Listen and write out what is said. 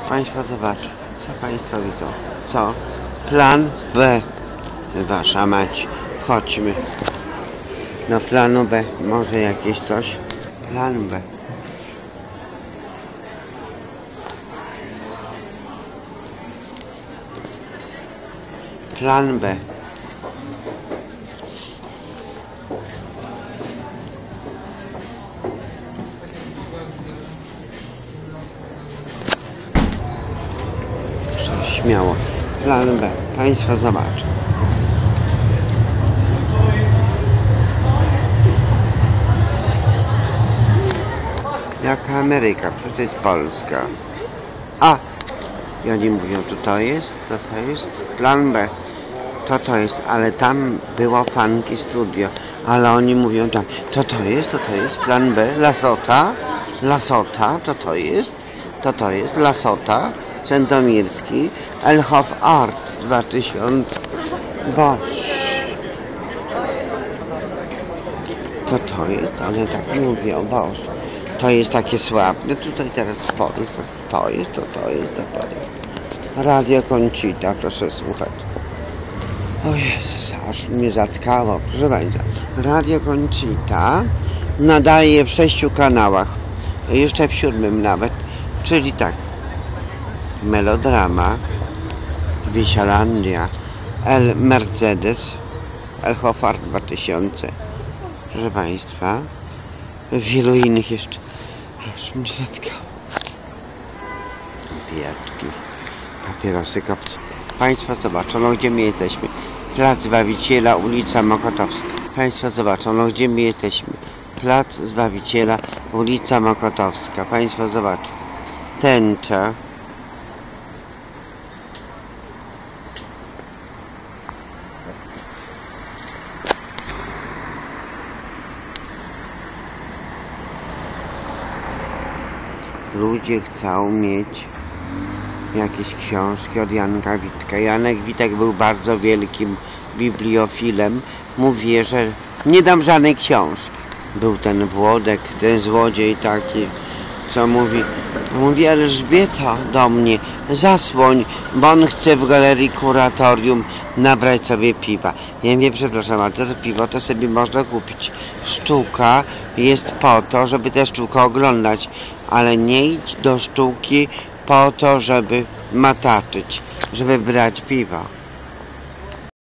Państwo zobaczą. Co Państwo widzą? Co? Plan B. Wasza mać. Chodźmy. Do planu B. Może jakieś coś? Plan B. Plan B. Śmiało. Plan B. Państwo zobaczą. Jaka Ameryka? Przecież to jest Polska. A! I oni mówią, to jest? To jest? Plan B. To jest, ale tam było Funky Studio. Ale oni mówią tak, to jest plan B. Lasota, to jest. Lasota, Sandomierski, Elhof Art 2000. Boż. To jest, one tak mówią, boż. To jest takie sławne tutaj teraz w Polsce. To jest. Radio Conchita, proszę słuchać. O Jezus, aż mnie zatkało, proszę Państwa. Radio Conchita nadaje w 6 kanałach, jeszcze w 7 nawet, czyli tak. Melodrama, Wisialandia, El Mercedes, Elhofart 2000. Proszę Państwa, wielu innych jeszcze. Aż mnie zatkało. Pijatki, papierosy, kopce. Państwo zobaczą, no gdzie my jesteśmy. Plac Zbawiciela, ulica Mokotowska. Państwo zobaczą, no gdzie my jesteśmy. Plac Zbawiciela, ulica Mokotowska. Państwo zobaczą. Tęcza. Ludzie chcą mieć jakieś książki od Janka Witka. Janek Witek był bardzo wielkim bibliofilem. Mówię, że nie dam żadnej książki. Był ten Włodek, ten złodziej taki, co mówi Elżbieta do mnie, zasłoń, bo on chce w galerii kuratorium nabrać sobie piwa. Ja mówię, przepraszam, ale to piwo to sobie można kupić. Sztuka jest po to, żeby tę sztukę oglądać, ale nie idź do sztuki po to, żeby mataczyć, żeby brać piwo.